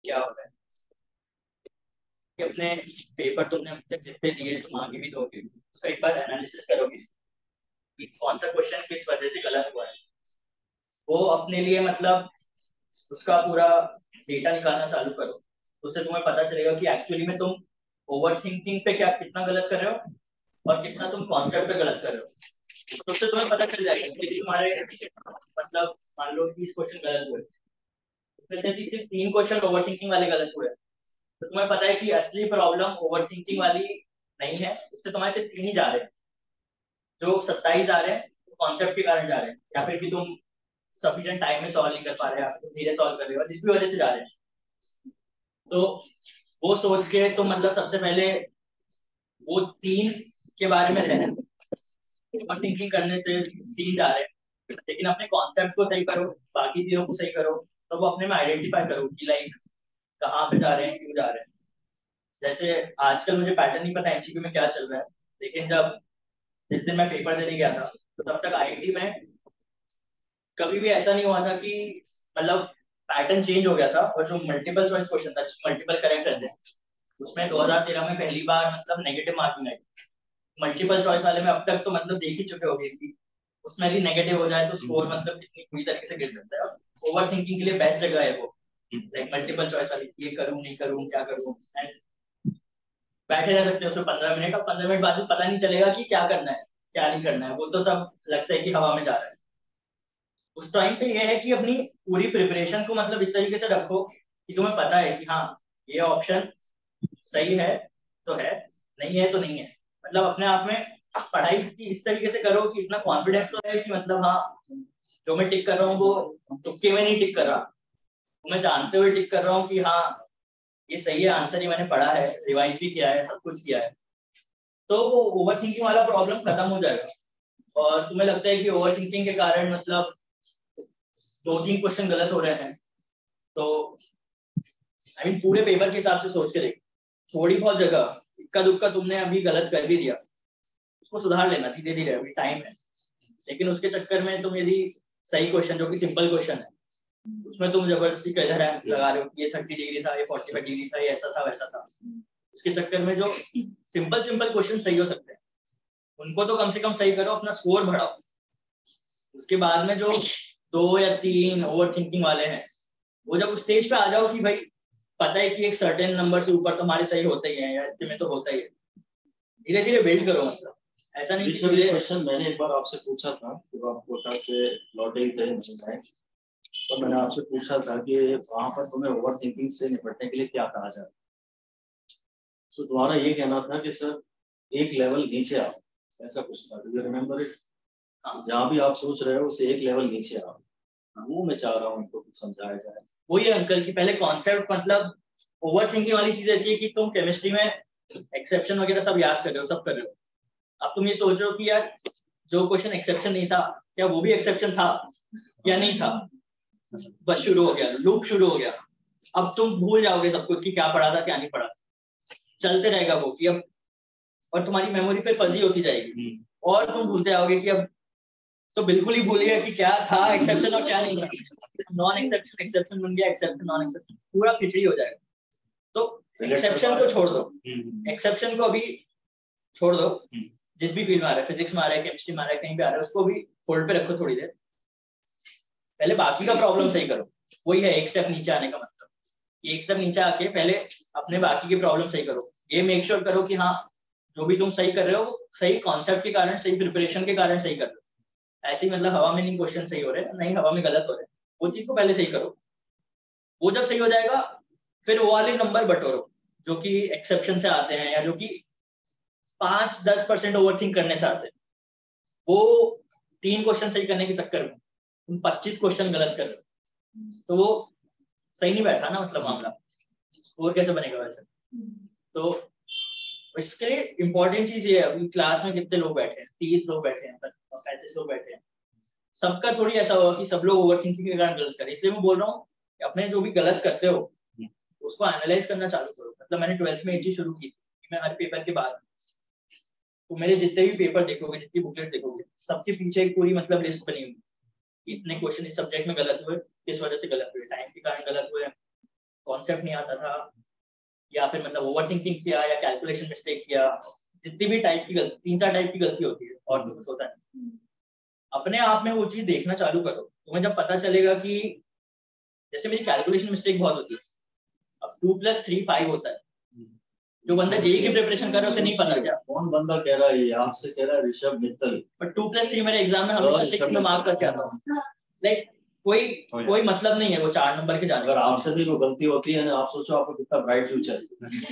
क्या होता है कि अपने पेपर तुमने अब तक जितने दिए तुम आगे भी दोगे, उसका एक बार एनालिसिस करोगे कि कौन सा क्वेश्चन किस वजह से गलत हुआ है। वो अपने लिए मतलब उसका पूरा डेटा निकालना चालू करो, उससे तुम्हें पता चलेगा कि एक्चुअली में तुम ओवर थिंकिंग पे क्या कितना गलत कर रहे हो और कितना तुम कॉन्सेप्ट पे गलत कर रहे हो। तो उससे तुम्हें पता चल जाएगा कि तुम्हारे मतलब मान लो 30 क्वेश्चन गलत हुए, उसमें से सिर्फ 3 क्वेश्चन ओवर थिंकिंग वाले गलत हुए, तो तुम्हें पता है कि असली प्रॉब्लम ओवर थिंकिंग वाली नहीं है, उससे तुम्हारे सिर्फ 3 ही जा रहे हैं। जो 27 आ रहे हैं वो कॉन्सेप्ट के कारण जा रहे हैं, या फिर कि तुम सफिशिएंट टाइम में सॉल्व नहीं कर पा रहे, या फिर तुम धीरे सॉल्व कर रहे हो, जिस भी वजह से जा रहे हैं। तो वो सोच के तुम मतलब सबसे पहले वो 3 के बारे में रहना, ओवर थिंकिंग करने से 3 जा रहे हैं, लेकिन अपने कॉन्सेप्ट को सही करो, बाकी चीजों को सही करो। तो वो अपने में आइडेंटिफाई करो कि लाइक कहाँ पे जा रहे हैं, क्यों जा रहे हैं। जैसे आजकल मुझे पैटर्न नहीं पता एमसीक्यू में क्या चल रहा है, लेकिन जब जिस दिन मैं पेपर देने गया था तो तब तक आईआईटी में कभी भी ऐसा नहीं हुआ था कि मतलब पैटर्न चेंज हो गया था, और जो मल्टीपल चॉइस क्वेश्चन था, मल्टीपल करेक्ट रहते हैं, उसमें 2013 में पहली बार मतलब नेगेटिव मार्किंग आई। मल्टीपल चॉइस वाले में अब तक तो मतलब देख ही चुके होंगे कि उसमें यदि नेगेटिव हो जाए तो स्कोर मतलब कितनी बुरी तरीके से गिर सकता है। ओवर थिंकिंग के लिए बेस्ट जगह है वो, लाइक मल्टीपल चॉइस वाली, ये करूँ नहीं करूँ क्या करूँ, एंड बैठे रह सकते हो उसमें 15 मिनट, और 15 मिनट बाद भी पता नहीं चलेगा कि क्या करना है क्या नहीं करना है, वो तो सब लगता है कि हवा में जा रहा है। उस टाइम पे ये है कि अपनी पूरी प्रिपरेशन को मतलब इस तरीके से रखो कि तुम्हें पता है कि हाँ ये ऑप्शन सही है तो है, नहीं है तो नहीं है। मतलब अपने आप में पढ़ाई की इस तरीके से करो कि इतना कॉन्फिडेंस तो है कि मतलब हाँ जो मैं टिक कर रहा हूँ वो तुक्के में नहीं टिक कर रहा, मैं जानते हुए टिक कर रहा हूँ कि हाँ ये सही है आंसर, ये मैंने पढ़ा है, रिवाइज भी किया है, सब कुछ किया है। तो वो ओवर थिंकिंग वाला प्रॉब्लम खत्म हो जाएगा। और तुम्हें लगता है कि ओवर थिंकिंग के कारण मतलब 2-3 क्वेश्चन गलत हो रहे हैं, तो आई मीन पूरे पेपर के हिसाब से सोच के देख, थोड़ी बहुत जगह इक्का दुक्का तुमने अभी गलत कर भी दिया, उसको सुधार लेना धीरे धीरे, अभी टाइम है। लेकिन उसके चक्कर में तुम यदि सही क्वेश्चन जो कि सिंपल क्वेश्चन है उसमें तुम जबरदस्ती का इधर लगा रहे हो कि ये 30 डिग्री था, ये 45 डिग्री था, ये ऐसा था वैसा था, उसके चक्कर में जो सिंपल सिंपल क्वेश्चन सही हो सकते हैं उनको तो कम से कम सही करो, अपना स्कोर बढ़ाओ। उसके बाद में जो 2 या 3 ओवर थिंकिंग वाले हैं, वो जब उस स्टेज पे आ जाओ कि भाई पता है कि एक सर्टेन नंबर से ऊपर तुम्हारे सही होते ही है, या इतने में तो होता ही है, धीरे धीरे बिल्ड करो। मतलब ऐसा नहीं सर ये क्वेश्चन मैंने एक बार आपसे पूछा था जब आप कोटा से लौटे ही थे मुंबई, तो मैंने आपसे पूछा था कि वहां पर तुम्हें ओवर थिंकिंग से निपटने के लिए क्या कहा जाए। तो तुम्हारा ये कहना था कि सर एक लेवल नीचे आओ, ऐसा कुछ था, डू यू रिमेम्बर इट? जहाँ भी आप सोच रहे हो उससे एक लेवल नीचे आओ, वो मैं चाह रहा हूँ उनको कुछ समझाया जाए। वही है अंकल की पहले कॉन्सेप्ट मतलब ओवर थिंकिंग वाली चीज ऐसी है कि तुम केमिस्ट्री में एक्सेप्शन वगैरह सब याद कर रहे हो, सब कर रहे हो। अब तुम ये सोच रहे हो कि यार जो क्वेश्चन एक्सेप्शन नहीं था क्या वो भी एक्सेप्शन था या नहीं था, बस शुरू हो गया, लूप शुरू हो गया। अब तुम भूल जाओगे सब कुछ कि क्या पढ़ा था क्या नहीं पढ़ा, चलते रहेगा वो कि अब, और तुम्हारी मेमोरी पे फजी होती जाएगी, और तुम भूलते जाओगे कि अब तो बिल्कुल ही भूल गया कि क्या था एक्सेप्शन और क्या नहीं था, नॉन एक्सेप्शन एक्सेप्शन बन गया, एक्सेप्शन नॉन एक्सेप्शन, पूरा खिचड़ी हो जाएगा। तो एक्सेप्शन को छोड़ दो, एक्सेप्शन को अभी छोड़ दो, जिस भी फील्ड में आ रहा है, फिजिक्स में आ रहा है, केमिस्ट्री में आ रहा है, कहीं भी आ रहा है, उसको भी होल्ड पे रखो थोड़ी देर, पहले बाकी का प्रॉब्लम सही करो। वही है एक स्टेप नीचे आने का मतलब, एक स्टेप नीचे आके पहले अपने बाकी की प्रॉब्लम सही करो। ये मेक श्योर करो कि हाँ जो भी तुम सही कर रहे हो सही कॉन्सेप्ट के कारण, सही प्रिपरेशन के कारण सही कर रहे हो। ऐसे ही मतलब हवा में नहीं क्वेश्चन सही हो रहे, नहीं हवा में गलत हो रहे, वो चीज को पहले सही करो। वो जब सही हो जाएगा फिर वो वाले नंबर बटोरो जो कि एक्सेप्शन से आते हैं, या जो कि 5-10% ओवरथिंक करने से आते हैं। वो 3 क्वेश्चन सही करने के चक्कर में तुम 25 क्वेश्चन गलत कर रहे हो, तो वो सही नहीं बैठा ना, मतलब मामला स्कोर कैसे बनेगा वैसे। तो इसके लिए इम्पोर्टेंट चीज ये है, अभी क्लास में कितने लोग बैठे हैं, 30 लोग बैठे हैं, 35 लोग बैठे हैं, सबका थोड़ी ऐसा होगा कि सब लोग ओवर थिंकिंग के कारण गलत करें। इसलिए मैं बोल रहा हूँ कि अपने जो भी गलत करते हो उसको एनालाइज करना चालू करो। मतलब मैंने 12th में ये चीज शुरू की थी, मैं हर पेपर के बाद तो मेरे जितने भी पेपर देखोगे, जितनी बुकलेट देखोगे, सबके पीछे एक पूरी मतलब लिस्ट बनी हुई, इतने क्वेश्चन इस सब्जेक्ट में गलत हुए, किस वजह से गलत हुए, टाइम के कारण गलत हुए, कॉन्सेप्ट नहीं आता था, या फिर मतलब ओवर थिंकिंग किया या कैलकुलेशन मिस्टेक किया, जितनी भी टाइप की गलती, 3-4 टाइप की गलती होती है और कुछ होता है। अपने आप में वो चीज देखना चालू करो, तुम्हें जब पता चलेगा कि जैसे मेरी कैलकुलेशन मिस्टेक बहुत होती है, अब 2+3 5 होता है, जो बंदा जेईई की प्रिपरेशन कर रहा है उसे नहीं पता क्या। कौन बंदा कह रहा है ये? आपसे कह रहा है ऋषभ मित्तल। बट 2+3 मेरे एग्जाम में हमेशा 6 में मार्क करके आता हूँ। लाइक कोई मतलब नहीं है वो 4 नंबर के जाने। अगर आपसे भी वो गलती होती है ना, आप सोचो आपको कितना ब्राइट फ्यूचर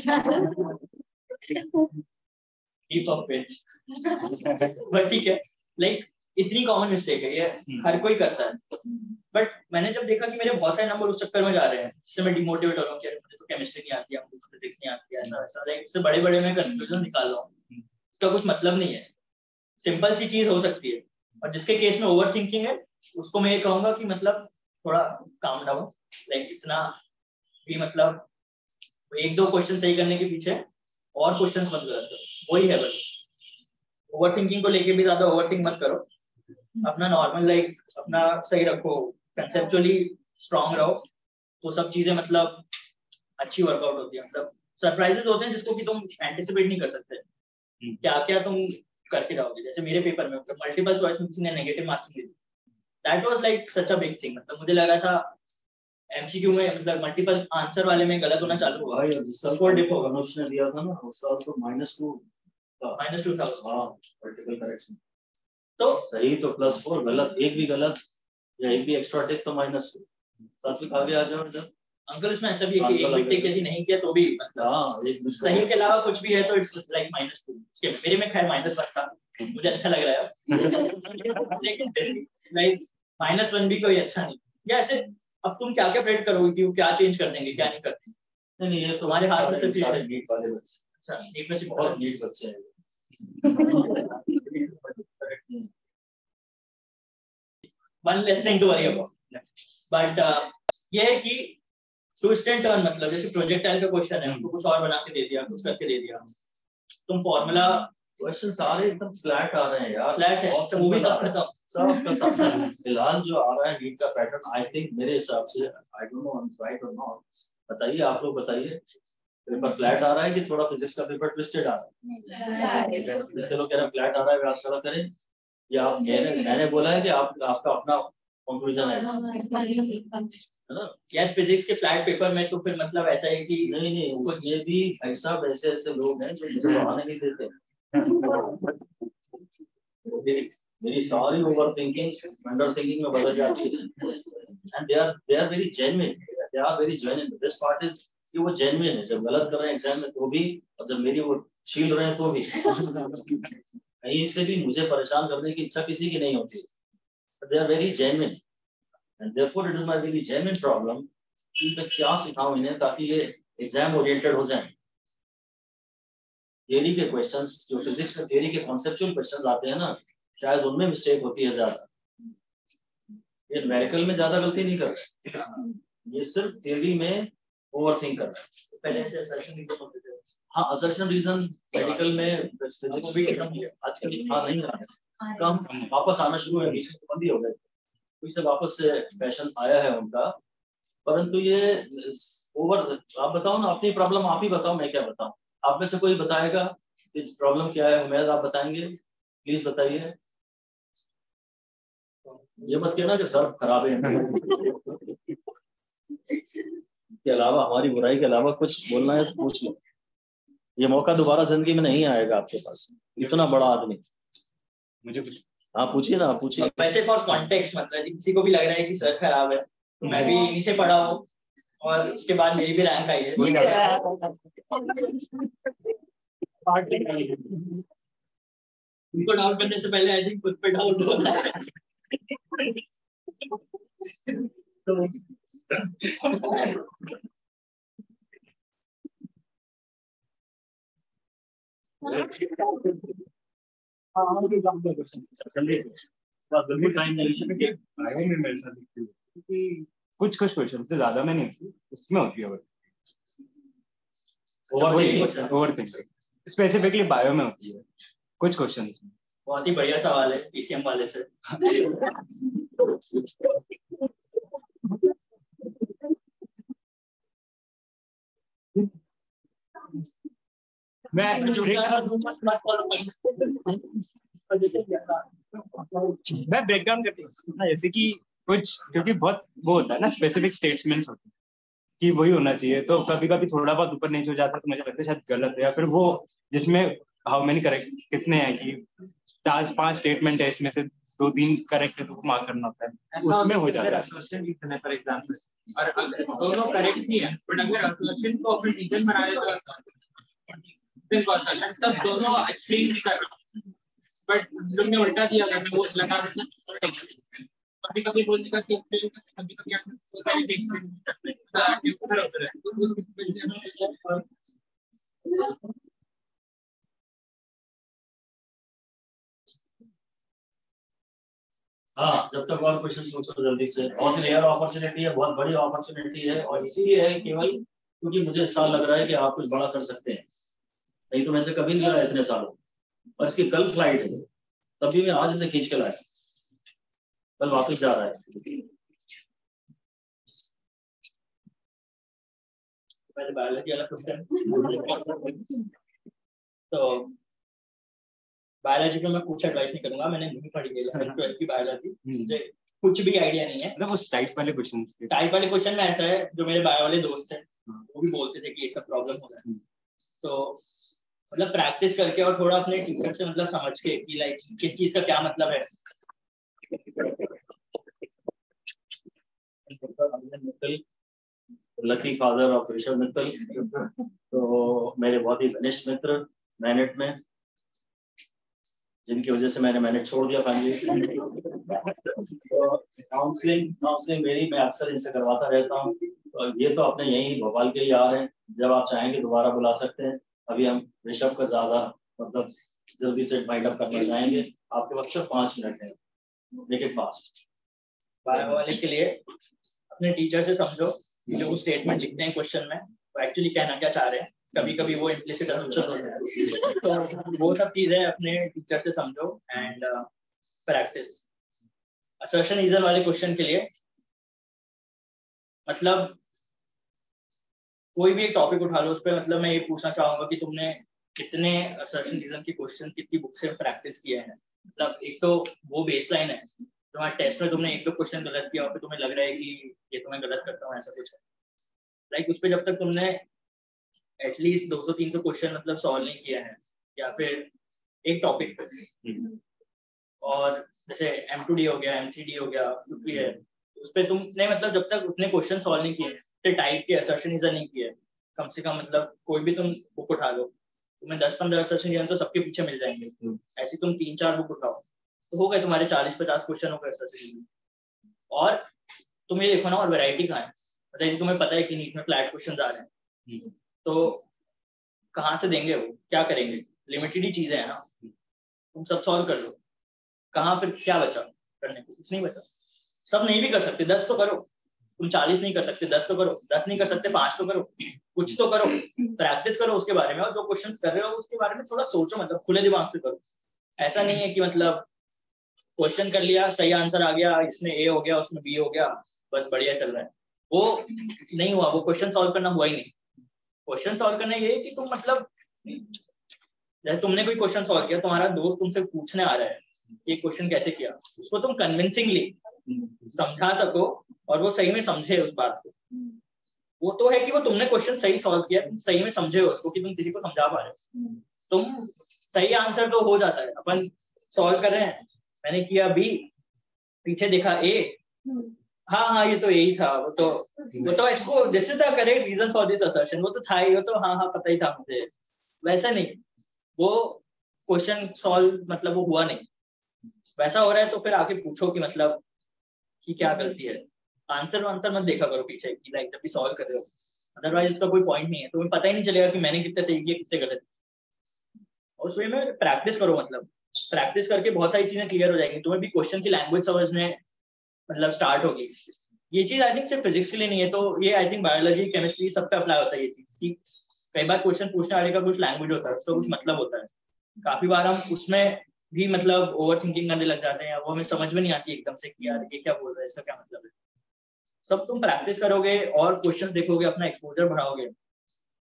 बट ठीक है, लाइक इतनी कॉमन मिस्टेक है ये, हर कोई करता है। बट मैंने जब देखा कि मेरे बहुत सारे नंबर उस चक्कर में जा रहे हैं, इससे मैं डिमोटिवेट हो रहा हूँ कि मुझे तो केमिस्ट्री नहीं आती है, मुझे फिजिक्स नहीं आती है, ऐसा ऐसा, लाइक इससे बड़े बड़े मैं कंक्लूजन निकाल रहा हूँ, इसका कुछ मतलब नहीं है। सिंपल सी चीज हो सकती है, और जिसके केस में ओवर थिंकिंग है उसको मैं ये कहूंगा कि मतलब थोड़ा काम डाउन, लाइक इतना भी मतलब 1-2 क्वेश्चन सही करने के पीछे और क्वेश्चंस मत गलत करो, वही है बस। ओवर थिंकिंग को लेके भी ज्यादा ओवर थिंक मत करो, अपना नॉर्मल लाइफ अपना सही रखो, कंसेप्चुअली स्ट्रांग रहो, तो सब चीजें मतलब अच्छी वर्कआउट होती है। मतलब सरप्राइजेस होते हैं जिसको कि तुम एंटिसिपेट नहीं कर सकते, क्या क्या तुम करके जाओगे। जैसे मेरे पेपर में मल्टीपल चॉइस में किसी ने नेगेटिव मार्किंग दी, that was like such a big thing. मतलब मुझे लग रहा था एमसीक्यू में मतलब मल्टीपल आंसर वाले में गलत होना चालू हुआ, स्कोर डिप होगा। अनुज ने दिया था ना उस साल तो -2 था। -2 था। हां, मल्टीपल करेक्शन तो सही तो +4, गलत एक भी गलत या एक भी एक्स्ट्रा टिक तो -2। सात्विक आगे आ जाओ जब। अंकल उसमें ऐसा भी है कि एक भी टिक यदि नहीं किया तो भी मतलब हां, एक भी सही के अलावा कुछ भी है तो इट्स लाइक -2। उसके मेरे में खैर -1 था, मुझे अच्छा लग रहा है लेकिन लाइक -1 भी कोई अच्छा नहीं। या ऐसे अब तुम क्या क्या प्रेडिक्ट करोगे कि वो क्या चेंज कर देंगे क्या नहीं कर देंगे। नहीं ये तो तुम्हारे हाथ में तो सारे नीट वाले बच्चे। अच्छा नीट में से बहुत नीट बच्चे हैं। one less thing to worry about, but ये है कि ट्विस्ट एंड टर्न, मतलब जैसे प्रोजेक्टाइल का क्वेश्चन है उसको कुछ और बना के दे दिया, कुछ करके दे दिया, तुम फॉर्मूला क्वेश्चन सारे एकदम फ्लैट आ रहे हैं यार, फ्लैट है तो वो भी सब खत्म सब खत्म। फिलहाल जो आ रहा है नीट का पैटर्न, आई थिंक मेरे हिसाब से, I don't know I am right और नॉट, बताइए आप लोग बताइए, पेपर फ्लैट आ रहा है कि थोड़ा फिजिक्स का पेपर ट्विस्टेड आ रहा है? चलो कह रहे हैं फ्लैट आ रहा है, आप थोड़ा करें, या आप मैंने बोला है कि आपका अपना कंक्लूजन है ना? यार फिजिक्स के फ्लैट पेपर में तो फिर मतलब ऐसा है कि नहीं उसमें भी भाई साहब ऐसे ऐसे लोग हैं जो मुझे पढ़ाने नहीं देते। मेरी सारी ओवर थिंकिंग अंडर थिंकिंग में बदल जाती है, and they are very genuine. This part is कि वो जेन्युइन है, जब गलत कर रहे हैं एग्जाम में तो भी, और जब मेरी वो छील रहे हैं तो भी। कहीं से भी मुझे परेशान करने की इच्छा किसी की नहीं होती, they are very genuine, and therefore it is my very genuine problem कि मैं क्या सिखाऊं इन्हें ताकि ये एग्जाम ओरिएंटेड हो जाए। थियरी के क्वेश्चंस, जो फिजिक्स में थियरी के कॉन्सेप्चुअल क्वेश्चंस आते हैं ना, शायद उनमें मिस्टेक होती है ज्यादा, ये न्यूमेरिकल में ज्यादा गलती नहीं कर रहे, ये सिर्फ थियरी में ओवरथिंक कर रहे हैं। पहले से असर्शन रीजन होते थे। हाँ, असर्शन रीजन मेडिकल में फिजिक्स भी आजकल नहीं आ रहा, कम वापस आना शुरू है, बीच में बंद ही हो गए, इससे वापस से पैशन आया है उनका। परंतु ये ओवर, आप बताओ ना अपनी प्रॉब्लम, आप ही बताओ, मैं क्या बताऊं? आप में से कोई बताएगा कि प्रॉब्लम क्या है? उम्मीद आप बताएंगे, प्लीज बताइए। ये मत कहना कि सर खराब है। के अलावा, हमारी बुराई के अलावा कुछ बोलना है तो पूछ लो, ये मौका दोबारा जिंदगी में नहीं आएगा आपके पास, इतना बड़ा आदमी। मुझे कुछ, हाँ पूछिए ना, आप पूछिए। वैसे फॉर कॉन्टेक्स्ट, मतलब किसी को भी लग रहा है कि सर खराब है, तो मैं भी इन्हीं से पढ़ा हूँ और उसके बाद मेरी भी रैंक आई है। उनको डाउट करने से पहले आई थिंक खुद पे डाउट होता है। कुछ क्वेश्चन से ज्यादा में नहीं, उसमें होती है ओवर थिंकिंग, स्पेसिफिकली बायो में होती है कुछ क्वेश्चन। बहुत ही बढ़िया सवाल है पीसीएम वाले से। मैं ब्रेक डाउन करती हूँ ना, जैसे कि कुछ, क्योंकि बहुत वो होता है ना, स्पेसिफिक स्टेटमेंट्स होते हैं कि वही होना चाहिए, तो कभी कभी थोड़ा बहुत ऊपर नीचे हो जाता है, तो मुझे लगता है शायद गलत है, या फिर वो जिसमें हाउ मेनी करेक्ट कितने हैं कि 4-5 स्टेटमेंट है, इसमें से 2-3 करेक्ट है तो मार्क करना होता है, उसमें हो जाता है। फॉर एग्जांपल, और अगर दोनों करेक्ट भी है, बट अगर असर्शन को अपने रीजन बनाया तो तब दोनों एक्सप्लेन नहीं कर रहा, बट तुमने उल्टा दिया, करना वो लगा देना, कभी कभी बोलने का, कभी कभी हाँ, जब तक और क्वेश्चन पूछो जल्दी से, बहुत ही रेयर अपॉर्चुनिटी है, बहुत बड़ी अपॉर्चुनिटी है, और इसीलिए है केवल क्योंकि मुझे इस साल लग रहा है कि आप कुछ बड़ा कर सकते हैं, नहीं तो मैं से कभी नहीं करा इतने सालों। और इसकी कल फ्लाइट है, तभी मैं आज इसे खींच के लाया, कल वापस जा रहा है। पहले बायोलॉजी वाला क्वेश्चन, तो बायोलॉजी को मैं कुछ एडवाइस नहीं करूंगा, मैंने नहीं पढ़ी है 12th की बायोलॉजी, मुझे कुछ भी आइडिया नहीं है। मतलब उस टाइप वाले क्वेश्चंस के, टाइप वाले क्वेश्चन में ऐसा है, जो मेरे बायो वाले दोस्त हैं वो भी बोलते थे कि ये सब प्रॉब्लम हो रहा है, तो मतलब प्रैक्टिस करके और थोड़ा अपने टीचर से मतलब समझ के कि लाइक किस चीज का क्या मतलब है। Lucky father of Rishabh Mittal, तो मेरे बहुत ही घनिष्ठ मित्र मैनेट में, जिनकी वजह से मैंने मैनेट छोड़ दिया था। तो काउंसलिंग मेरी मैं अक्सर इनसे करवाता रहता हूँ, तो ये तो अपने यही भोपाल के ही आ रहे हैं, जब आप चाहेंगे दोबारा बुला सकते हैं। अभी हम ऋषभ का ज्यादा मतलब जल्दी से फाइंड अप करना चाहेंगे, आपके पास सिर्फ 5 मिनट है, मेक इट फास्ट। बायो वाले के लिए अपने टीचर से समझो जो स्टेटमेंट लिखते हैं क्वेश्चन में वो एक्चुअली कहना क्या चाह रहे हैं, कभी कभी वो इम्प्लिसिट असम्पशन होते हैं, तो वो सब चीजें अपने टीचर से समझो एंड प्रैक्टिस। असर्शन रीजन वाले क्वेश्चन के लिए मतलब कोई भी एक टॉपिक उठा लो, उस पर मतलब मैं ये पूछना चाहूंगा कि तुमने कितने असर्शन रीजन के क्वेश्चन कितनी बुक से प्रैक्टिस किए हैं। मतलब एक तो वो बेसलाइन है, तुम्हारे टेस्ट में तुमने एक दो क्वेश्चन गलत किया और फिर तुम्हें लग रहा है कि ये तो मैं गलत करता हूँ, ऐसा कुछ है। लाइक उस पर जब तक तुमने एटलीस्ट 200-300 क्वेश्चन मतलब सॉल्व नहीं किया है, या फिर एक टॉपिक पे, और जैसे M2D हो गया, M3D हो गया, कुछ भी है, उस पर तुमने मतलब जब तक उतने क्वेश्चन सॉल्व नहीं किए, टाइप के असर्शन रीजन नहीं किए, कम से कम मतलब कोई भी तुम बुक उठा लो, तुम्हें 10-15 असर्शन रीजन तो सबके पीछे मिल जाएंगे। ऐसे तुम 3-4 बुक उठाओ तो हो गए तुम्हारे 40-50 क्वेश्चन हो गए असर्शन रीजन। और तुम ये देखो ना, और वैरायटी कहाँ है, मतलब तुम्हें पता है कि नीट में फ्लैट क्वेश्चन आ रहे हैं, तो कहाँ से देंगे वो, क्या करेंगे, लिमिटेड ही चीजें हैं ना, तुम सब सॉल्व कर लो, कहाँ फिर क्या बचा करने को, कुछ नहीं बचा। सब नहीं भी कर सकते, 10 तो करो, तुम 40 नहीं कर सकते 10 तो करो, 10 नहीं कर सकते 5 तो करो, कुछ तो करो, प्रैक्टिस करो उसके बारे में, और जो क्वेश्चन कर रहे हो उसके बारे में थोड़ा सोचो, मतलब खुले दिमाग से करो। ऐसा नहीं है कि मतलब क्वेश्चन कर लिया, सही आंसर आ गया, इसमें A हो गया उसमें B हो गया, बस बढ़िया चल रहा है, वो नहीं हुआ, वो क्वेश्चन सॉल्व करना हुआ ही नहीं। क्वेश्चन सॉल्व करना ये है कि तुम मतलब जैसे तुमने कोई क्वेश्चन सॉल्व किया, तुम्हारा दोस्त तुमसे पूछने आ रहा है ये क्वेश्चन कैसे किया, उसको तुम कन्विंसिंगली समझा सको और वो सही में समझे उस बात को। वो तो है कि वो तुमने क्वेश्चन सही सॉल्व किया, तुम सही में समझे उसको कि तुम किसी को समझा पा रहे हो, तुम सही आंसर तो हो जाता है। अपन सॉल्व कर रहे हैं, मैंने किया B, पीछे देखा A, हाँ हाँ ये तो यही था, वो तो इसको this is the correct reason for this assertion, वो तो था ही, वो तो हाँ हाँ पता ही था मुझे, वैसा नहीं, वो क्वेश्चन सॉल्व मतलब वो हुआ नहीं, वैसा हो रहा है तो फिर आके पूछो कि मतलब कि क्या गलती है। आंसर मत देखा करो पीछे कि लाइक जब भी सॉल्व कर रहे हो, अदरवाइज इसका कोई पॉइंट नहीं है, तुम्हें पता ही नहीं चलेगा कि मैंने कितने सही किए कितने गलत। और उस वे में प्रैक्टिस करो, मतलब प्रैक्टिस करके बहुत सारी चीजें क्लियर हो जाएंगी, तुम्हें भी क्वेश्चन की लैंग्वेज समझने मतलब स्टार्ट होगी। ये चीज आई थिंक सिर्फ फिजिक्स के लिए नहीं है, तो ये आई थिंक बायोलॉजी केमिस्ट्री सब पे अप्लाई होता है ये चीज कि कई बार क्वेश्चन पूछने वाले का कुछ लैंग्वेज होता है, उसका कुछ मतलब होता है। काफी बार हम उसमें भी मतलब ओवर थिंकिंग करने लग जाते हैं, वो हमें समझ में नहीं आती एकदम से कि यार ये क्या बोल रहा है, इसका क्या मतलब है। सब तुम प्रैक्टिस करोगे और क्वेश्चंस देखोगे, अपना एक्सपोजर बढ़ाओगे,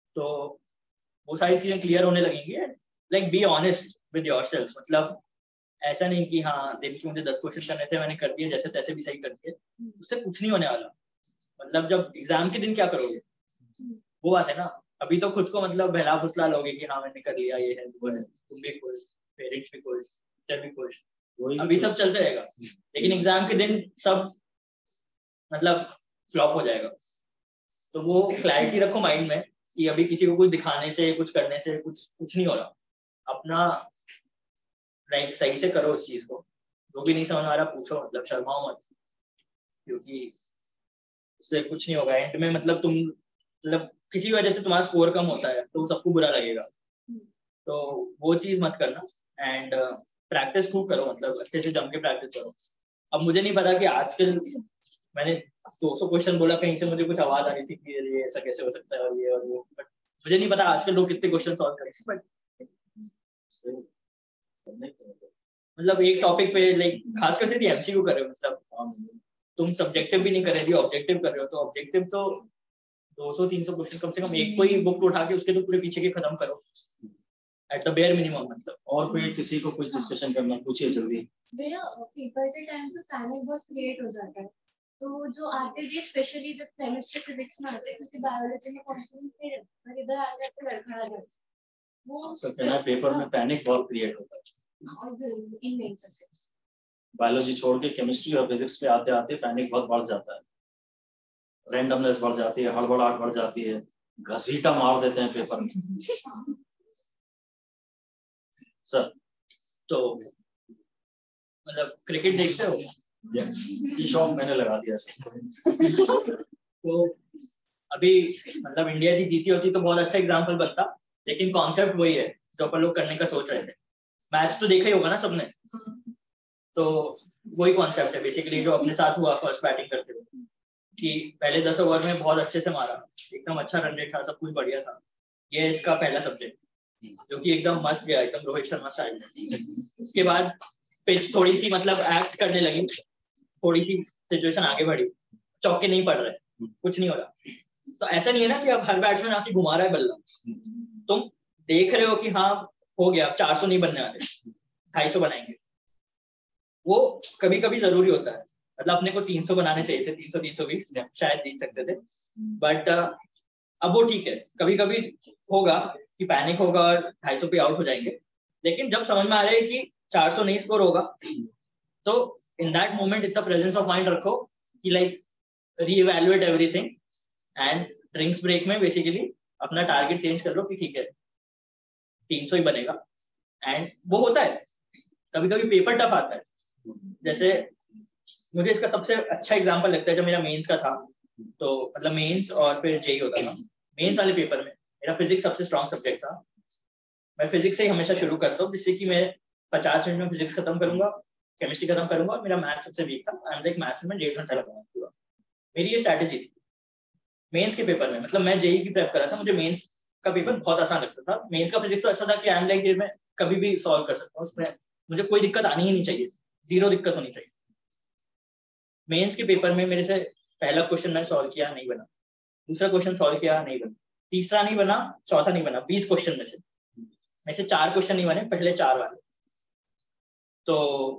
तो वो सारी चीजें क्लियर होने लगेंगी। Like be honest with yourself, मतलब ऐसा नहीं कि हाँ दिन के मुझे 10 क्वेश्चन करने थे मैंने कर दिए जैसे तैसे भी सही कर दिए, उससे कुछ नहीं होने वाला। मतलब जब एग्जाम के दिन क्या करोगे वो बात है ना। अभी तो खुद को मतलब बहला फुसला लोगे कि हाँ मैंने कर लिया, ये है वो है, तुम भी खुश, पेरेंट्स भी खुश, टीचर भी खुश, अभी सब चलते रहेगा। लेकिन एग्जाम के दिन सब मतलब फ्लॉप हो जाएगा। तो वो क्लैरिटी रखो माइंड में कि अभी किसी को कुछ दिखाने से कुछ करने से कुछ नहीं हो रहा। अपना लाइक सही से करो उस चीज को। जो भी नहीं समझ आ रहा पूछो, मतलब शर्माओ मत, क्योंकि उससे कुछ नहीं होगा एंड में। मतलब तुम मतलब किसी वजह से तुम्हारा स्कोर कम होता है तो सबको बुरा लगेगा, तो वो चीज मत करना। एंड प्रैक्टिस खूब करो, मतलब अच्छे से जम के प्रैक्टिस करो। अब मुझे नहीं पता कि आजकल मैंने 200 क्वेश्चन बोला, कहीं से मुझे कुछ आवाज आ रही थी कि ये ऐसा कैसे हो सकता है और ये और वो, बट मुझे नहीं पता आजकल लोग कितने क्वेश्चन सॉल्व करेंगे। बट मतलब एक टॉपिक पे लाइक खास कर से एमसीक्यू कर रहे हो, मतलब तुम सब्जेक्टिव भी नहीं कर रहे थी, ऑब्जेक्टिव कर रहे हो, तो ऑब्जेक्टिव तो 200-300 क्वेश्चन कम से कम एक कोई बुक उठा के उसके तो पूरे पीछे के खत्म करो एट द बेयर मिनिमम। मतलब और कोई किसी को कुछ डिस्कशन करना, पूछिए जल्दी। भैया पेपर के टाइम पे पैनिक बहुत क्रिएट हो जाता है, तो जो आते थे स्पेशली जब केमिस्ट्री फिजिक्स में आते हैं, क्योंकि बायोलॉजी में कॉन्फिडेंस नहीं रहता, पर इधर आ जाते लड़खड़ा जाता है वो। तो कहना पेपर में पैनिक बहुत क्रिएट होता है। और इन मेन सब्जेक्ट्स बायोलॉजी छोड़ के केमिस्ट्री और फिजिक्स पे आते आते पैनिक बहुत बढ़ जाता है, रैंडमनेस बढ़ जाती है, हड़बड़ाहट बढ़ जाती है, घसीटा मार देते हैं पेपर में। सर तो मतलब क्रिकेट देखते हो? ये शौक मैंने लगा दिया सर। तो अभी मतलब इंडिया की जीती होती तो बहुत अच्छा एग्जाम्पल बनता, लेकिन कॉन्सेप्ट वही है जो अपन लोग करने का सोच रहे थे। मैच तो देखा ही होगा ना सबने, तो वही कॉन्सेप्ट है बेसिकली जो अपने साथ हुआ फर्स्ट बैटिंग करते हुए, कि पहले 10 ओवर में बहुत अच्छे से मारा, एकदम अच्छा रन रेट था, सब कुछ बढ़िया था। ये इसका पहला सब्जेक्ट जो कि एकदम मस्त गया, एकदम रोहित शर्मा स्टाइल में। उसके बाद पिच थोड़ी सी मतलब एक्ट करने लगी, थोड़ी सी सिचुएशन आगे बढ़ी, चौके नहीं पड़ रहे, कुछ नहीं हो रहा। तो ऐसा नहीं है ना कि अब हर बैट्समैन आके घुमा रहा है बल्ला, तुम देख रहे हो कि हाँ हो गया, 400 नहीं बनने वाले, 250 बनाएंगे। वो कभी कभी जरूरी होता है, मतलब अपने को 300 बनाने चाहिए थे, 300 320 शायद जीत सकते थे, बट अब वो ठीक है। कभी कभी होगा कि पैनिक होगा और 250 पे आउट हो जाएंगे, लेकिन जब समझ में आ रहा है कि 400 नहीं स्कोर होगा, तो इन दैट मोमेंट इतना प्रेजेंस ऑफ माइंड रखो कि like reevaluate everything and drinks break में बेसिकली अपना टारगेट चेंज कर लो कि ठीक है 300 ही बनेगा। एंड वो होता है, कभी कभी पेपर टफ आता है। जैसे मुझे इसका सबसे अच्छा एग्जांपल लगता है जब मेरा मेंस का था, तो मतलब मेंस और फिर जेई होता था। मेंस वाले पेपर में मेरा फिजिक्स सबसे स्ट्रॉन्ग सब्जेक्ट था। मैं फिजिक्स से ही हमेशा शुरू करता हूँ, जिससे कि मैं 50 मिनट में फिजिक्स खत्म करूंगा, केमिस्ट्री खत्म करूंगा, और मेरा मैथ सबसे वीक था। आई एम लाइक मैथ्स में 1.5 घंटा लगाऊंगा पूरा। मेरी ये स्ट्रैटेजी थी मेंस के पेपर में। मतलब मैं जेई की प्रेप कर रहा था, मुझे मेंस का पेपर बहुत आसान लगता था। मेंस का फिजिक्स तो ऐसा था कि आई एम लाइक मैं कभी भी सॉल्व कर सकता हूँ, उसमें मुझे कोई दिक्कत आनी ही नहीं चाहिए, 0 दिक्कत होनी चाहिए। मेंस के पेपर में मेरे से पहला क्वेश्चन मैंने सॉल्व किया, नहीं बना। दूसरा क्वेश्चन सॉल्व किया, नहीं बना। तीसरा नहीं बना, चौथा नहीं बना। 20 क्वेश्चन में से 4 क्वेश्चन नहीं बने, पहले 4 वाले। तो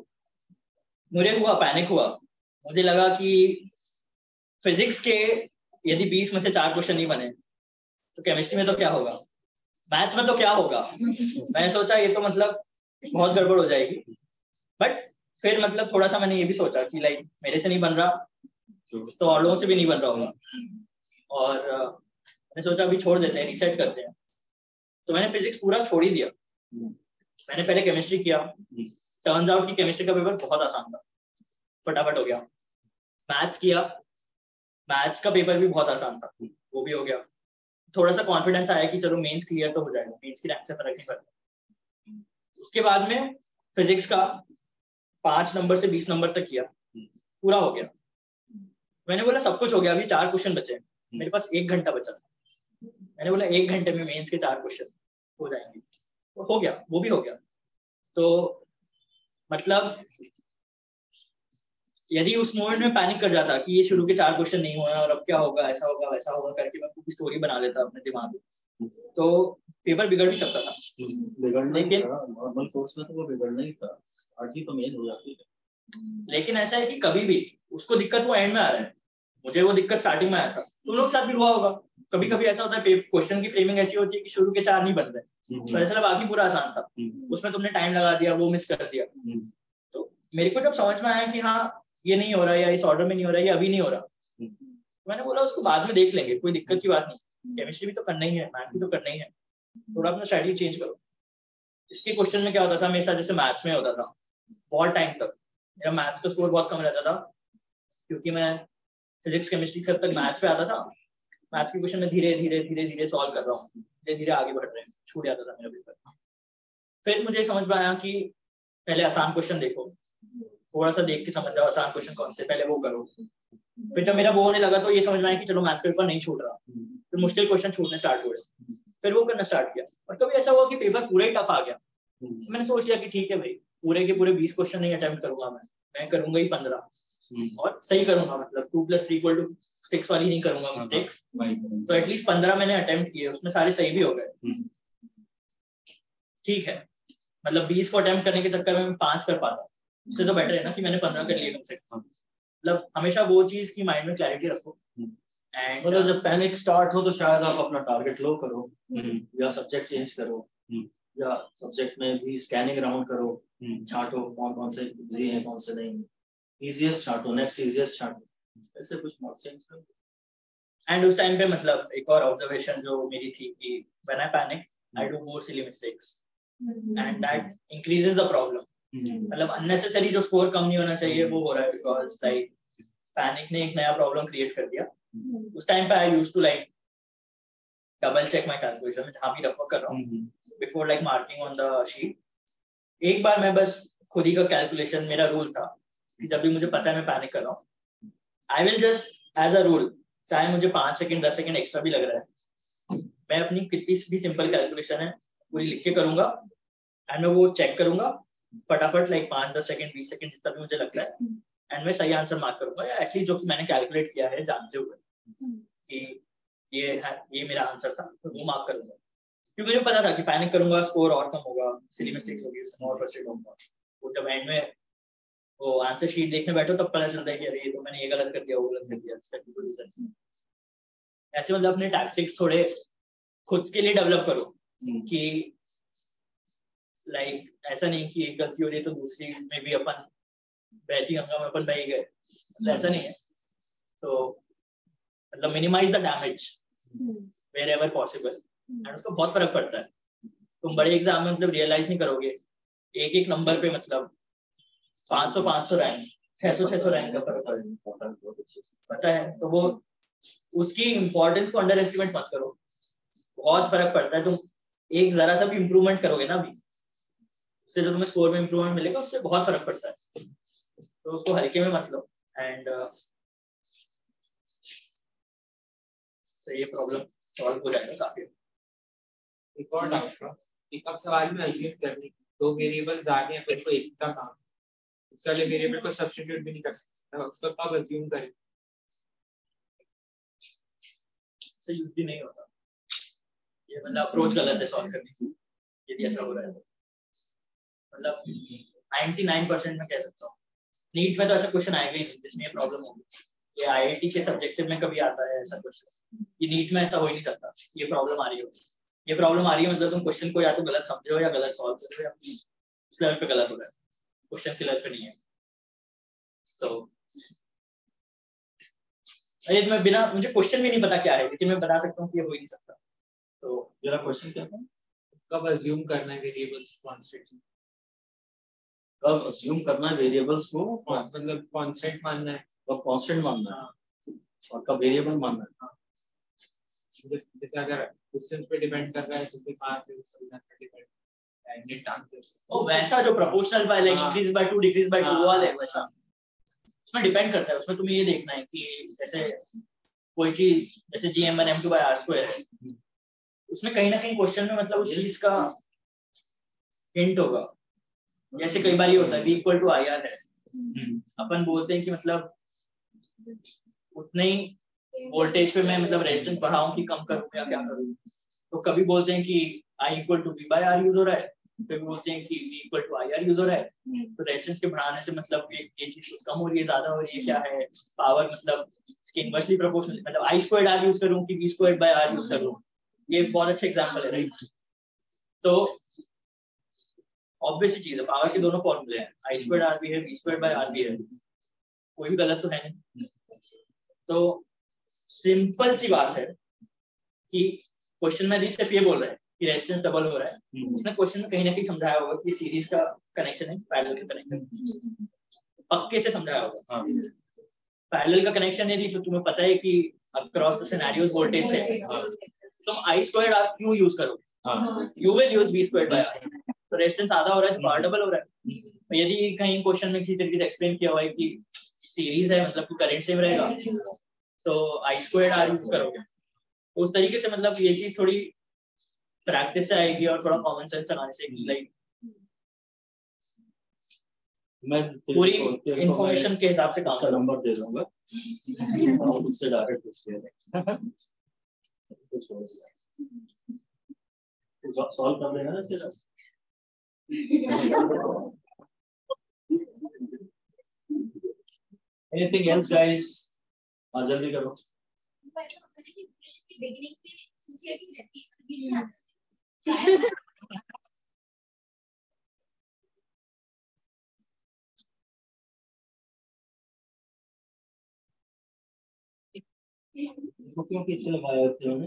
मुझे हुआ, पैनिक हुआ। मुझे लगा कि फिजिक्स के यदि 20 में से 4 क्वेश्चन नहीं बने तो केमिस्ट्री में तो क्या होगा, मैथ्स में तो क्या होगा। मैंने सोचा ये तो मतलब बहुत गड़बड़ हो जाएगी। बट फिर मतलब थोड़ा सा मैंने ये भी सोचा कि लाइक मेरे से नहीं बन रहा तो और लोगों से भी नहीं बन रहा होगा, और मैंने सोचा अभी छोड़ देते हैं, रिसेट करते हैं। तो मैंने फिजिक्स पूरा छोड़ ही दिया। मैंने पहले केमिस्ट्री किया। टर्न्स आउट कि केमिस्ट्री का पेपर बहुत आसान था, फटाफट हो गया। मैथ्स किया, मैथ्स का पेपर भी बहुत आसान था, वो भी हो गया। थोड़ा सा कॉन्फिडेंस आया कि चलो मेंस क्लियर तो हो जाएगा, मेंस की रैंक से फर्क नहीं पड़ता। उसके बाद में फिजिक्स का 5 नंबर से 20 नंबर तक किया, पूरा हो गया। मैंने बोला सब कुछ हो गया, अभी 4 क्वेश्चन बचे, मेरे पास 1 घंटा बचा था। मैंने बोला 1 घंटे में मेंस के 4 क्वेश्चन हो जाएंगे, तो हो गया, वो भी हो गया। तो मतलब यदि उस मोमेंट में पैनिक कर जाता कि ये शुरू के 4 क्वेश्चन नहीं हुए और अब क्या होगा, ऐसा होगा वैसा होगा करके मैं पूरी स्टोरी बना लेता अपने दिमाग में, तो पेपर बिगड़ भी सकता था। लेकिन नॉर्मल कोर्स में तो वो बिगड़ना ही था, आर्टी तो मेन हो जाती है। लेकिन ऐसा है कि कभी भी उसको दिक्कत वो एंड में आ रहा है, मुझे वो दिक्कत स्टार्टिंग में आया था, तुम लोग साथ भी हुआ होगा। कभी कभी ऐसा होता है क्वेश्चन की फ्रेमिंग ऐसी होती है कि शुरू के 4 नहीं बन रहे, तो ऐसा बाकी पूरा आसान था, उसमें तुमने टाइम लगा दिया, वो मिस कर दिया। तो मेरे को जब समझ में आया कि हाँ ये नहीं हो रहा, या इस ऑर्डर में नहीं हो रहा, या अभी नहीं हो रहा, मैंने बोला उसको बाद में देख लेंगे, कोई दिक्कत की बात नहीं, केमिस्ट्री भी तो करना ही है, मैथ भी तो करना ही है, थोड़ा अपना स्ट्रेटजी चेंज करो। इसके क्वेश्चन में क्या होता था मेरे साथ, जैसे मैथ्स में होता था, बहुत टाइम तक मेरा मैथ्स का स्कोर बहुत कम रहता था, क्योंकि मैं फिजिक्स केमिस्ट्री से अब तक मैथ्स पे आता था। मैथ्स के क्वेश्चन में धीरे धीरे सॉल्व कर रहा हूँ, धीरे धीरे आगे बढ़ रहे हैं, छूट जाता था मेरा पेपर। फिर मुझे समझ में आया कि पहले आसान क्वेश्चन देखो, थोड़ा सा देख के समझ जाओ आसान क्वेश्चन कौन से, पहले वो करो। फिर जब मेरा वो होने लगा तो ये समझ में आया कि चलो मैथ्स का पेपर नहीं छूट रहा, फिर मुश्किल क्वेश्चन छूटने स्टार्ट हुए, फिर वो करना स्टार्ट किया। और कभी ऐसा हुआ कि पेपर पूरा ही टफ आ गया, मैंने सोच लिया कि ठीक है भाई, पूरे के पूरे 20 क्वेश्चन नहीं अटेम्प्ट करूंगा मैं करूंगा ही 15, और सही करूंगा, मतलब 2 + 3 = 6 वाली नहीं करूंगा मिस्टेक। तो एटलीस्ट 15 मैंने अटेम्प्ट किए, उसमें सारे सही भी हो गए, ठीक है। मतलब 20 को अटेम्प्ट करने के चक्कर में मैं 5 कर पाता, उससे तो बेटर है ना कि मैंने 15 कर लिए कम से कम। मतलब हमेशा वो चीज की माइंड में क्लैरिटी रखो। एंड मतलब जब पैनिक स्टार्ट हो तो शायद आप अपना टारगेट लो करो, या सब्जेक्ट चेंज करो, या सब्जेक्ट में भी स्कैनिंग राउंड करो, छांटो कौन से इजी है कौन से नहीं, इजीएस्ट छांटो, नेक्स्ट इजीएस्ट छांटो, ऐसे कुछ मॉक चेंज करो। एंड उस टाइम पे मतलब एक और ऑब्जर्वेशन जो मेरी थी कि when I panic I do more silly mistakes and that increases the problem. मतलब अननेसेसरी जो स्कोर कम नहीं होना चाहिए वो हो रहा है, बिकॉज लाइक पैनिक ने एक नया प्रॉब्लम क्रिएट कर दिया। उस टाइम पे I used to like double check my calculation, जहां भी रेफर कर रहा हूं before like marking on the sheet. एक बार मैं बस खुद ही का कैलकुलेशन, मेरा रूल था कि जब भी मुझे पता है मैं पैनिक कर रहा हूँ, I will just as a rule, चाहे मुझे 5 सेकंड 10 सेकंड एक्स्ट्रा भी लग रहा है, मैं अपनी कितनी भी सिंपल कैलकुलेशन है पूरी लिख के करूंगा, एंड मैं वो चेक करूंगा फटाफट, लाइक 5-10 सेकंड 20 सेकंड जितना भी मुझे लगता है, एंड मैं सही आंसर मार्क करूंगा, या एटलीस्ट जो कि मैंने कैलकुलेट किया है जानते हुए कि ये मेरा आंसर था, तो वो मार्क करूंगा। क्योंकि मुझे पता था कि पैनिक करूंगा स्कोर और कम होगा, सिली मिस्टेक्स होगी, उसमें और फ्रस्ट्रेट होगा। वो जब एंड में वो आंसर शीट देखने बैठो तब पता चलता है कि अरे ये तो मैंने ये गलत कर दिया, वो गलत कर दिया। ऐसे मतलब अपने टैक्टिक्स थोड़े खुद के लिए डेवलप करो कि लाइक ऐसा नहीं कि एक गलती हो रही है तो दूसरी में भी अपन बहती गंगा में अपन बह गए, मतलब ऐसा नहीं है। तो मतलब minimize the damage wherever possible, and उसका बहुत फर्क पड़ता है। तुम बड़े एग्जाम में मतलब रियलाइज नहीं करोगे, एक नंबर पे मतलब 500 रैंक 600 रैंक का फर्क पता है, तो वो उसकी इंपॉर्टेंस को अंडर एस्टिमेट मत करो, बहुत फर्क पड़ता है। तुम एक जरा सा भी इम्प्रूवमेंट करोगे ना अभी, उससे जो तुम्हें स्कोर में इम्प्रूवमेंट मिलेगा उससे बहुत फर्क पड़ता है, तो उसको हल्के में मत लो। एंड तो ये प्रॉब्लम सॉल्व हो जाएगा काफी। एक और डाउट था, एक अब सवाल में अज्यूम करने की 2 वेरिएबल्स आ गए हैं, फिर कोई एक का काम उस वाले वेरिएबल को सब्स्टिट्यूट भी नहीं कर सकता, उसको कब अज्यूम करें? से यूज नहीं होता ये, मतलब अप्रोच गलत है सॉल्व करने की, यदि ऐसा हो रहा है तो। मतलब 99% में कह सकता हूँ नीट में तो ऐसा क्वेश्चन आएगा ही नहीं जिसमें ये प्रॉब्लम होगी। ये आईआईटी के सब्जेक्टिव में कभी आता है ऐसा क्वेश्चन, ये नीट में ऐसा हो ही नहीं सकता। ये प्रॉब्लम आ रही हो, ये प्रॉब्लम आ रही है मतलब तुम क्वेश्चन को या तो गलत समझे हो या गलत सॉल्व कर रहे हो, या उस लेवल पे गलत हो रहा है, क्वेश्चन के लेवल पे नहीं है। तो मैं बिना, मुझे क्वेश्चन भी नहीं पता क्या है, लेकिन मैं बता सकता हूँ कि ये हो ही नहीं सकता। तो मेरा क्वेश्चन क्या था, कब अज्यूम करना है वेरिएबल्स कांस्टेंट? कब अज्यूम करना है वेरिएबल्स को, मतलब कांस्टेंट मानना है, कब कांस्टेंट मानना है और कब वेरिएबल मानना है। जैसे अगर डिस्टेंस पे डिपेंड कर रहा है तो फिर 5 से डिपेंड एंड आंसर। ओ वैसा जो proportional by like increase by 2 decrease by 2 वाला है वैसा, उसमें डिपेंड करता है। उसमें तुम्हें ये देखना है कि जैसे कोई चीज जैसे gm1 m2/r² है, उसमें कहीं ना कहीं क्वेश्चन में मतलब उस चीज का हिंट होगा। जैसे कई बार ये होता है v = ir है, अपन बोलते हैं कि मतलब उतने ही वोल्टेज पे मैं मतलब रेजिस्टेंस बढ़ाऊं कि कम करूं या क्या करूं। तो कभी बोलते हैं कि I equal to V/R use हो रहा है, कभी बोलते हैं कि V equal to IR use हो रहा है। तो रेजिस्टेंस के बढ़ाने से मतलब ये चीज कुछ कम हो रही है, ज्यादा हो रही है, क्या है पावर मतलब इसके इनवर्सली प्रोपोर्शनल, मतलब I² R यूज करूं कि V²/R यूज करूं। ये बहुत अच्छा एग्जांपल है, राइट। तो ऑब्वियस चीज है, पावर के दोनों फॉर्मूले हैं, I² R भी है, V²/R भी है, कोई भी गलत तो है नहीं। तो सिंपल सी बात है कि क्वेश्चन में सिर्फ ये बोल रहा है कि रेजिस्टेंस डबल हो रहा है। उसने क्वेश्चन में कहीं ना कहीं समझाया होगा कि सीरीज का कनेक्शन है, पैरेलल का कनेक्शन पक्के से समझाया होगा। पैरेलल का कनेक्शन यदि तो तुम्हें पता है कि अक्रॉस द सिनेरियोस वोल्टेज है, तुम I² R क्यों यूज करोगे? You will use V²/R। तो रेजिस्टेंस आधा हो रहा है तो पावर डबल हो रहा है। यदि कहीं क्वेश्चन में किसी तरीके से एक्सप्लेन किया हुआ है कि सीरीज है मतलब करंट सेम रहेगा, तो I² R यूज करोगे। उस तरीके से मतलब ये चीज थोड़ी प्रैक्टिस से आएगी और थोड़ा कॉमन सेंस लगाने से, लाइक मैं पूरी इंफॉर्मेशन के हिसाब से उसका नंबर दे दूंगा और उससे डायरेक्ट सॉल्व कर देगा ना सिर्फ। Anything else guys? जल्दी करो। क्यों पीछे लगाया उन्होंने?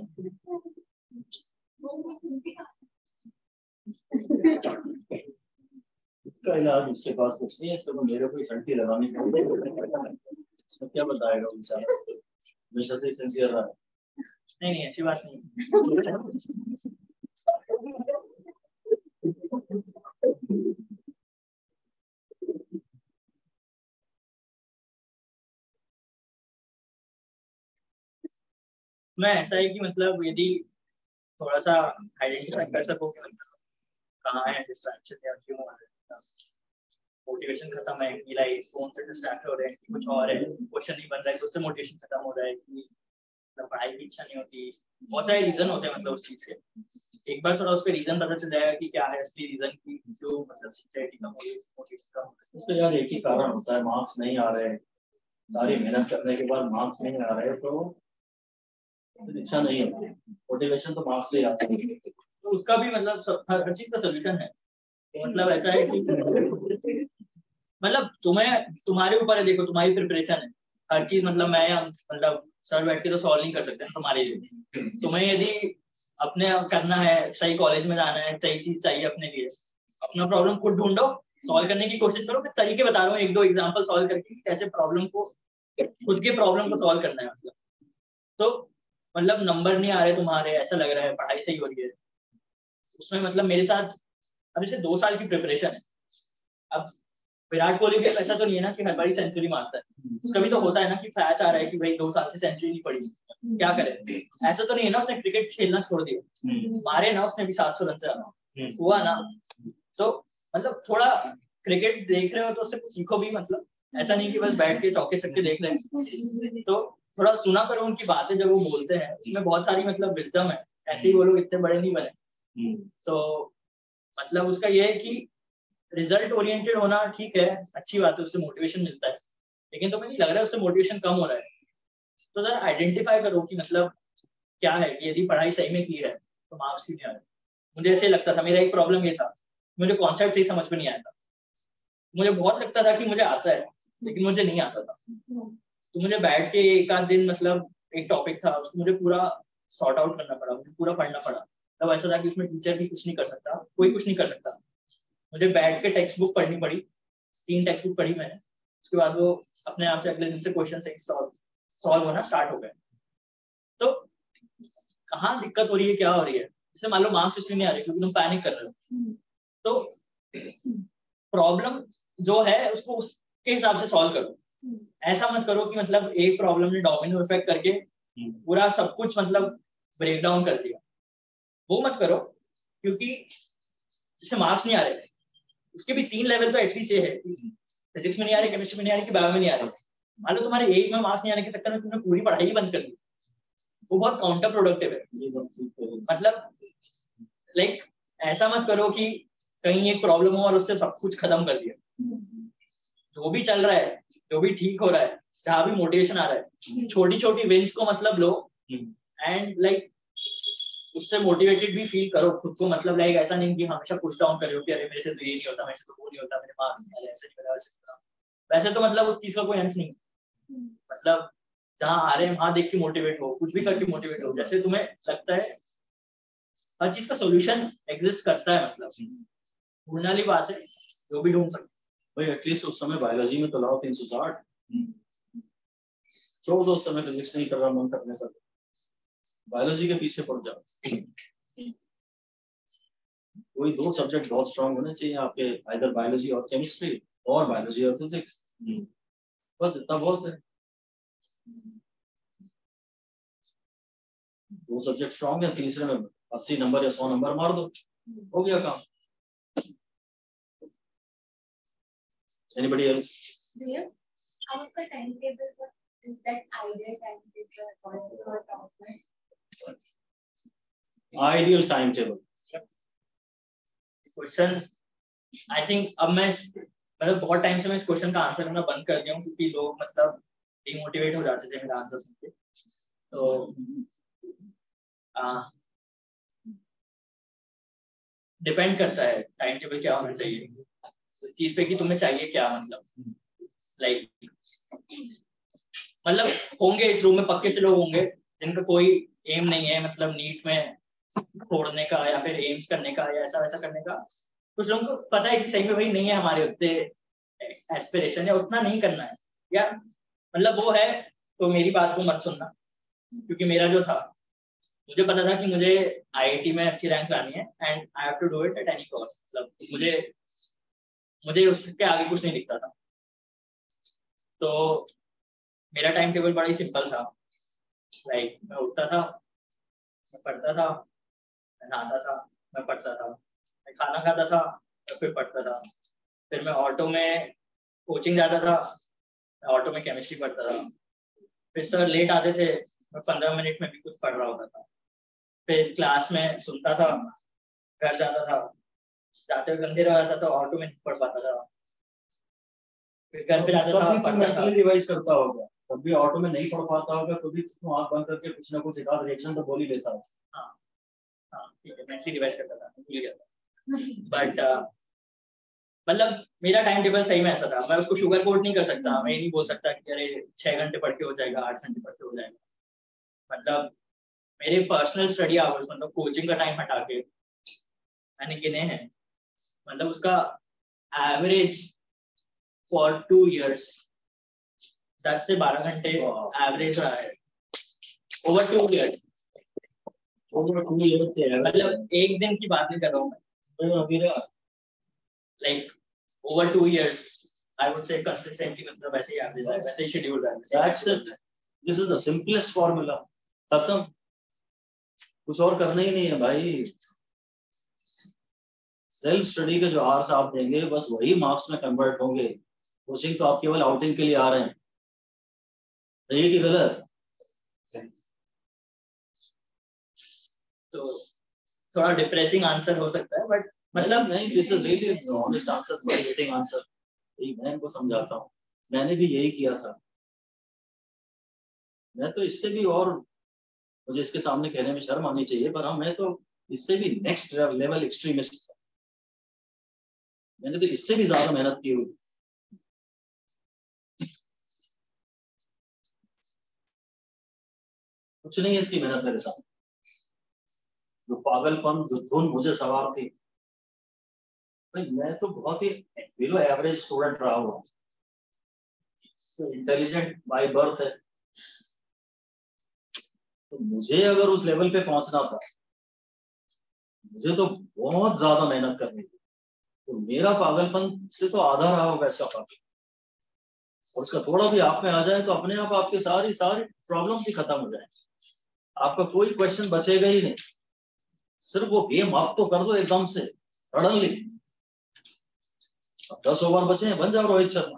इसका इलाज उसके पास कुछ नहीं है, इसको तो मेरे को ही घंटी लगानी पड़ेगी। इसमें क्या बताएगा बेचारा, हमेशा से सिंसियर रहा है। नहीं ऐसी बात नहीं। मैं ऐसा है कि मतलब यदि थोड़ा सा आइडेंटिफाई कर सको कि मतलब कहाँ है डिस्ट्रैक्शन या क्यों हो रहा है, मोटिवेशन खत्म है कि लाइक फोन से डिस्ट्रैक्ट हो रहे हैं कि कुछ और है, क्वेश्चन नहीं बन रहा है तो उससे मोटिवेशन खत्म हो रहा है कि मतलब पढ़ाई की इच्छा नहीं होती। बहुत सारे रीजन होते हैं मतलब उस चीज के। एक बार थोड़ा उसका रीजन पता चल जाएगा कि क्या है असली रीजन की जो मतलब सिंसियरिटी कम हो रही है, मोटिवेशन कम हो रही है। उसका यार एक ही कारण होता है, मार्क्स नहीं आ रहे, सारी मेहनत करने के बाद मार्क्स नहीं आ रहे तो इच्छा नहीं होती, मोटिवेशन तो मार्क्स से ही आती है। तो उसका भी मतलब हर चीज का सोल्यूशन है। तो मतलब ऐसा है कि मतलब तुम्हारे ऊपर है, देखो तुम्हारी प्रिपरेशन है हर चीज, मतलब मैं मतलब सर बैठ के तो सॉल्व नहीं कर सकते तुम्हारे लिए। तुम्हें यदि अपने करना है, सही कॉलेज में जाना है, सही चीज चाहिए अपने लिए, अपना प्रॉब्लम खुद ढूंढो, सॉल्व करने की कोशिश करो। मैं तरीके बता रहा हूँ, 1-2 एग्जांपल सॉल्व करके कैसे प्रॉब्लम को, खुद के प्रॉब्लम को सॉल्व करना है। मतलब तो मतलब नंबर नहीं आ रहे तुम्हारे, ऐसा लग रहा है पढ़ाई सही हो रही है, उसमें मतलब मेरे साथ अब जैसे 2 साल की प्रिपरेशन है। अब विराट कोहली भी ऐसा तो नहीं है ना कि हर बार सेंचुरी मारता है, उसका भी तो होता है ना कि पैच आ रहा है कि भाई 2 साल से सेंचुरी नहीं पड़ी, क्या करे। ऐसा तो नहीं है ना उसने क्रिकेट खेलना छोड़ दिया, मारे ना उसने भी 700 रन से ज्यादा हुआ ना। तो मतलब थोड़ा क्रिकेट देख रहे हो तो उससे कुछ सीखो भी, मतलब ऐसा नहीं कि बस बैठ के चौके छक्के देख रहे हैं। तो थोड़ा सुना करो उनकी बातें, जब वो बोलते हैं उसमें बहुत सारी मतलब विजडम है, ऐसे ही वो लोग इतने बड़े नहीं बने। तो मतलब उसका ये है कि रिजल्ट ओरिएंटेड होना ठीक है, अच्छी बात है, उससे मोटिवेशन मिलता है, लेकिन तुम्हें नहीं लग रहा है उससे मोटिवेशन कम हो रहा है तो जरा आइडेंटिफाई करो कि मतलब क्या है कि यदि पढ़ाई सही में की है तो मार्क्स क्यों नहीं आ रहे। मुझे ऐसे लगता था, मेरा एक प्रॉब्लम ये था, मुझे कॉन्सेप्ट सही समझ में नहीं आया था। मुझे बहुत लगता था कि मुझे आता है लेकिन मुझे नहीं आता था। तो मुझे बैठ के एक आध दिन मतलब एक टॉपिक था उसको मुझे पूरा सॉर्ट आउट करना पड़ा, मुझे पूरा पढ़ना पड़ा। तब ऐसा था कि उसमें टीचर भी कुछ नहीं कर सकता, कोई कुछ नहीं कर सकता। मुझे बैठ के टेक्स्ट बुक पढ़नी पड़ी, 3 टेक्स्ट बुक पढ़ी मैंने। उसके बाद वो अपने आप से अगले दिन से क्वेश्चन से सॉल्व होना स्टार्ट हो गए। तो कहाँ दिक्कत हो रही है, क्या हो रही है, जैसे मान लो मार्क्स इसलिए नहीं आ रहे क्योंकि तुम पैनिक कर रहे हो। तो प्रॉब्लम जो है उसको उसके हिसाब से सॉल्व करो, ऐसा मत करो कि मतलब एक प्रॉब्लम ने डोमिनो इफेक्ट करके पूरा सब कुछ मतलब ब्रेक डाउन कर दिया, वो मत करो। क्योंकि जैसे मार्क्स नहीं आ रहे उसके भी 3 लेवल तो एटलीस्ट ये है कि फिजिक्स में नहीं आ रही, केमिस्ट्री में नहीं आ रही, कि बायो में नहीं आ रही, मान लो तुम्हारे एक में मार्क्स नहीं आने के चक्कर में तुमने पूरी पढ़ाई ही बंद कर दी, वो बहुत काउंटर प्रोडक्टिव है। मतलब लाइक ऐसा मत करो कि कहीं एक प्रॉब्लम हो और उससे सब कुछ खत्म कर दिया। जो भी चल रहा है, जो भी ठीक हो रहा है, जहाँ भी मोटिवेशन आ रहा है, छोटी छोटी विंस को मतलब लो एंड लाइक उससे मोटिवेटेड भी फील करो खुद को। मतलब लाइक ऐसा नहीं कि हमेशा पुश डाउन कर रहे हो कि अरे मेरे से तो ये नहीं होता, मेरे से तो वो नहीं होता, मेरे मार्क्स नहीं आ रहे, ऐसे नहीं करा। वैसे तो मतलब उस चीज का कोई अंत नहीं। मतलब जहाँ आ रहे हैं वहां देख के मोटिवेट हो, कुछ भी करके मोटिवेट हो, जैसे तुम्हें लगता है हर चीज का सोल्यूशन एग्जिस्ट करता है। मतलब ढूंढने वाली बात है, जो भी ढूंढ सकते भाई एटलीस्ट उस समय बायोलॉजी में तो लाओ 360। छोड़ दो उस समय फिजिक्स नहीं कर रहा मन करने का, बायोलॉजी के पीछे पड़ जाओ। कोई दो सब्जेक्ट बहुत स्ट्रांग होने चाहिए आपके, आइदर बायोलॉजी और केमिस्ट्री और बायोलॉजी और फिजिक्स, बस इतना बहुत है। दो सब्जेक्ट स्ट्रांग है, तीसरे में 80 नंबर या 100 नंबर मार दो, हो गया काम। Anybody else? आपका टाइम टेबल पर that ideal time table according to your topic? Ideal timetable. Question I think अब मैं मतलब बहुत टाइम से मैं इस क्वेश्चन का आंसर करना बंद कर दिया हूँ, क्योंकि लोग मतलब डिमोटिवेट हो जाते थे मेरा आंसर सुन के। तो डिपेंड करता है टाइम टेबल क्या होना चाहिए उस चीज पे कि तुम्हें चाहिए क्या। मतलब लाइक मतलब होंगे इस रूम में पक्के से लोग होंगे जिनका कोई एम नहीं है, मतलब नीट में छोड़ने का या फिर एम्स करने का या ऐसा वैसा करने का। कुछ लोगों को पता है कि सही में भाई नहीं है हमारे उतने एस्पिरेशन या उतना नहीं करना है, या मतलब वो है तो मेरी बात को मत सुनना, क्योंकि मेरा जो था मुझे पता था कि मुझे आईआईटी में अच्छी रैंक लानी है and I have to do it at any cost. मतलब मुझे उसके आगे कुछ नहीं दिखता था। तो मेरा टाइम टेबल बड़ा ही सिंपल था। लाइक मैं उठता था, मैं पढ़ता था, मैं नहाता था, मैं पढ़ता था, मैं खाना खाता था, मैं फिर पढ़ता था, फिर मैं ऑटो में कोचिंग जाता था, मैं ऑटो में केमिस्ट्री पढ़ता था, फिर सर लेट आते थे, मैं 15 मिनट में भी कुछ पढ़ रहा होता था, फिर क्लास में सुनता था, घर जाता था, जाते हुए गंदे रह जाता था, ऑटो में नहीं पढ़ पाता था, फिर घर पे आता था, पढ़ता था। रिवाइज करता होगा, तब भी ऑटो में नहीं पढ़ पाता होगा, तो भी तुम आंख बंद करके कुछ ना कुछ एक आध रिएक्शन तो बोल ही लेता है। हाँ ठीक है, मैं रिवाइज करता था, भूल गया था। बट मतलब मेरा टाइम टेबल सही में ऐसा था, मैं उसको शुगर कोट नहीं कर सकता। मैं नहीं बोल सकता कि अरे 6 घंटे पढ़ के हो जाएगा, 8 घंटे पढ़ के हो जाएगा। मतलब मेरे पर्सनल स्टडी आवर्स, मतलब कोचिंग का टाइम हटा के मैंने गिने हैं, मतलब उसका एवरेज फॉर 2 years 10 से 12 घंटे एवरेज रहा है ओवर 2 years। मतलब एक दिन की बात नहीं कर रहा हूँ मैं, like over 2 years I would say consistently, मतलब वैसे ही एवरेज है, वैसे ही शेड्यूल है। That's it. This is the simplest formula. खत्म, कुछ और करना ही नहीं है भाई। सेल्फ स्टडी के जो आवर्स आप देंगे बस वही मार्क्स में कन्वर्ट होंगे। कोचिंग तो आप केवल आउटिंग के लिए आ रहे हैं, सही कि गलत? तो थोड़ा डिप्रेसिंग आंसर हो सकता है, बट मतलब नहीं, this is really honest answer, motivating answer. मैं इनको समझाता हूँ, मैंने भी यही किया था। मैं तो इससे भी, और मुझे इसके सामने कहने में शर्म आनी चाहिए, पर हाँ मैं तो इससे भी नेक्स्ट लेवल एक्सट्रीमिस्ट था। मैंने तो इससे भी ज्यादा मेहनत की हुई। कुछ नहीं है इसकी मेहनत मेरे साथ। जो पागलपन, जो धुन मुझे सवार थी, भाई मैं तो बहुत ही बिलो एवरेज स्टूडेंट रहा हुआ, तो इंटेलिजेंट बाय बर्थ है, तो मुझे अगर उस लेवल पे पहुंचना था, मुझे तो बहुत ज्यादा मेहनत करनी थी। तो मेरा पागलपन से तो आधा रहा होगा इसका पागल, और उसका थोड़ा भी आप में आ जाए तो अपने आप आपके सारी प्रॉब्लम्स ही खत्म हो जाए। आपका कोई क्वेश्चन बचेगा ही नहीं। सिर्फ वो गेम आप तो कर दो एकदम से सडनली, 10 ओवर बचे हैं, बन जाओ रोहित शर्मा।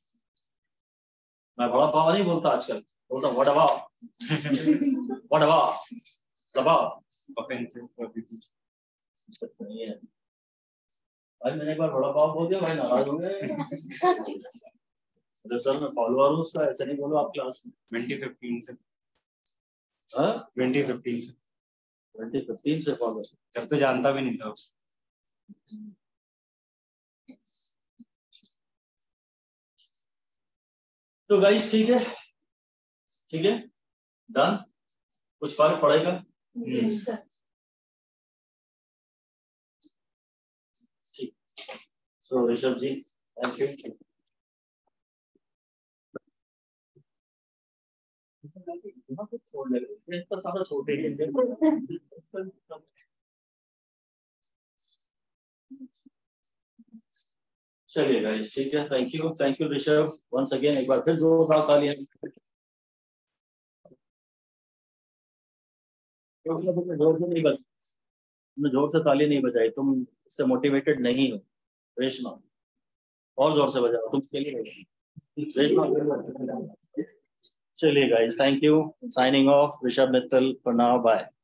मैं बड़ा पाव नहीं बोलता आजकल, बोलता वड़ा पाव वड़ा पाव दबाव ऑफेंसिव नहीं है भाई। मैंने एक बार बड़ा पाव बोल दिया भाई, नाराज हो गए। अरे सर मैं फॉलोअर हूँ उसका, ऐसे नहीं बोलो आप क्लास में। 2015 से हाँ 2015 से 2015 से फॉलोअर। जब तो जानता भी नहीं था उसको। तो गाइस ठीक है, ठीक है, डन। कुछ फर्क पड़ेगा? Yes, sir. ठीक। So Rishabh ji thank you. सारा छोटे चलिए गाइस ठीक है, thank you Rishabh once again. एक बार फिर जोरदार तालियां। जोर से नहीं बज, तुमने जोर से ताली नहीं बजाई, तुम इससे मोटिवेटेड नहीं हो। रेशमा और जोर से बजाओ, तुम खेलिए रेशमा। चलिए guys thank you, signing off Rishabh Mittal for now, bye.